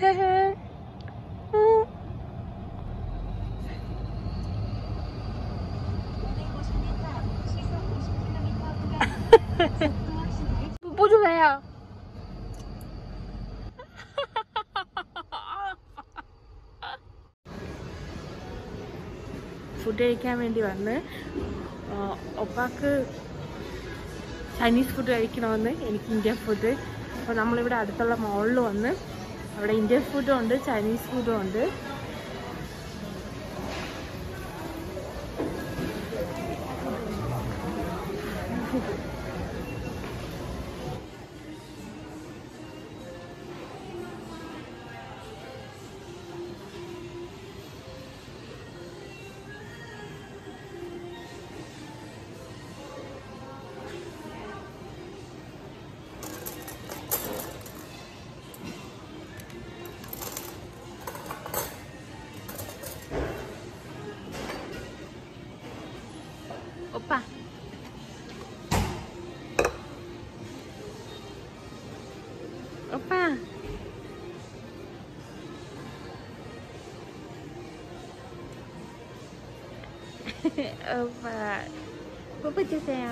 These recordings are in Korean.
뽀뽀 좀 해요. ഫുഡ് കഴിക്കാൻ വേണ്ടി വന്ന് ഒപ്പാക്ക് ചൈനീസ് ഫുഡ് കഴിക്കണമെന്ന്, എനിക്ക് ഇന്ത്യൻ ഫുഡ്. അപ്പോൾ നമ്മളിവിടെ അടുത്തുള്ള മോളിൽ വന്ന് അവിടെ ഇന്ത്യൻ ഫുഡും ഉണ്ട് ചൈനീസ് ഫുഡും ഉണ്ട്. 오빠. 오빠. 오빠. 뽀뽀 주세요.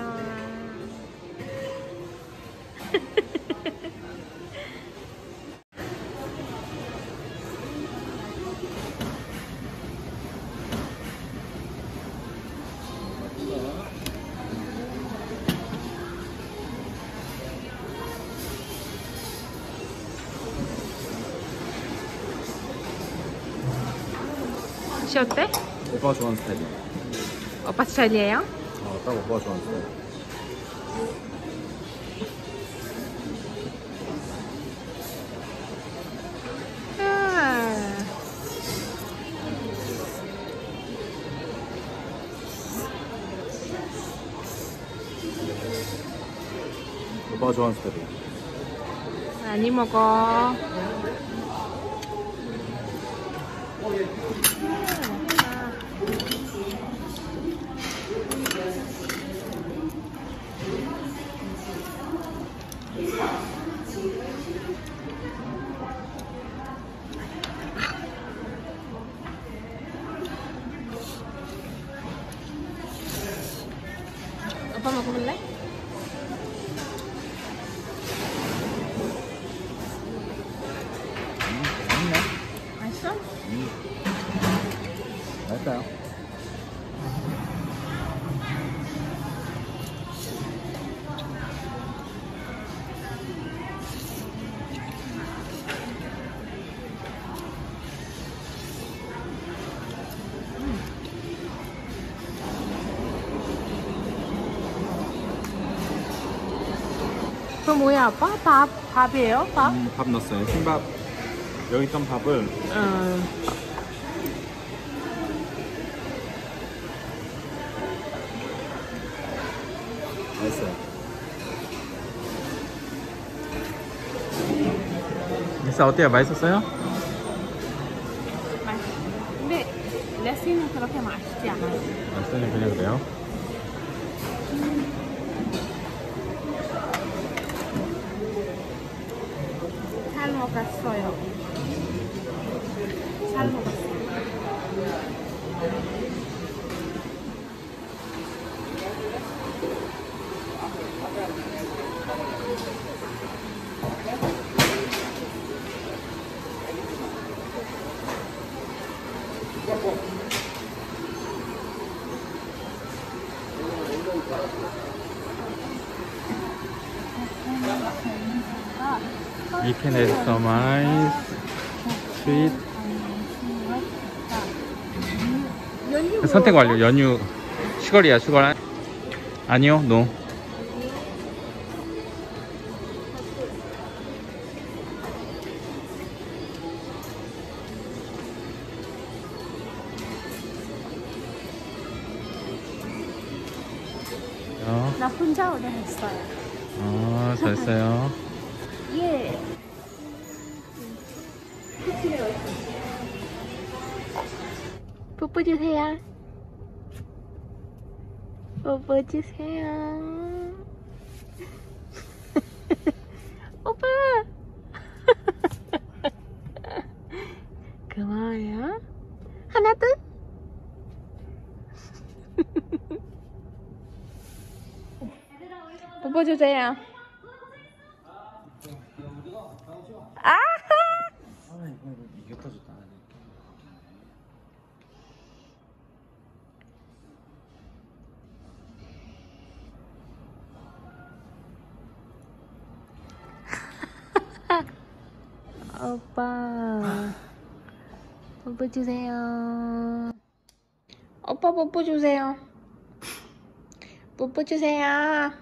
시 어때? 오빠가 좋아하는 스타일이야. 오빠 스타일이에요? 딱 오빠가 좋아하는 스타일. 오빠가 좋아하는 스타일이야. 많이 먹어. 오빠 먹어볼래? 맛있네. 맛있어? 맛있어요. 그거 뭐야 아빠? 밥이에요? 밥? 밥 넣었어요. 흰밥. 여기 있던 밥을 맛있어요. 미사 어때요? 맛있었어요? 근데 레시는 그렇게 맛있지 않아요. 맛있어요. 그냥 그래요? 잘 먹었어요. 잘 먹었어요. You can customize sweet. 선택 완료. 연유. 슈거리야, 슈거. 아니요, 노. 나 혼자 오래 했어요. 아, 잘했어요. 예. 뽀뽀 주세요. 뽀뽀 주세요. 오빠. 고마워요. 하나 둘. 뽀뽀 주세요. 아! 이게 터졌다. 오빠 뽀뽀 주세요. 오빠 뽀뽀 주세요. 뽀뽀 주세요.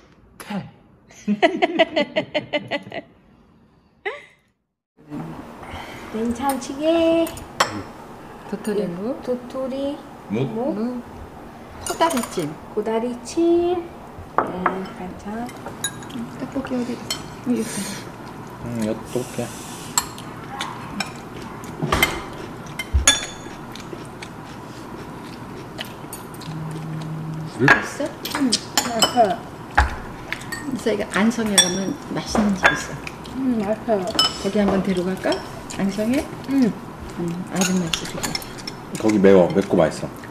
된장찌개, 도토리묵, 도토리, 무, 코다리찜. 고다리찜, 반찬. 떡볶이 어디 있어? 여기 있어. 이것도 볼게. 있어? 응. 이사이가 안성에 가면 맛있는 집 있어. 맛있어요. 거기 한번 데려갈까? 안성에? 응. 아줌마 집이고. 거기 매워. 맵고 맛있어.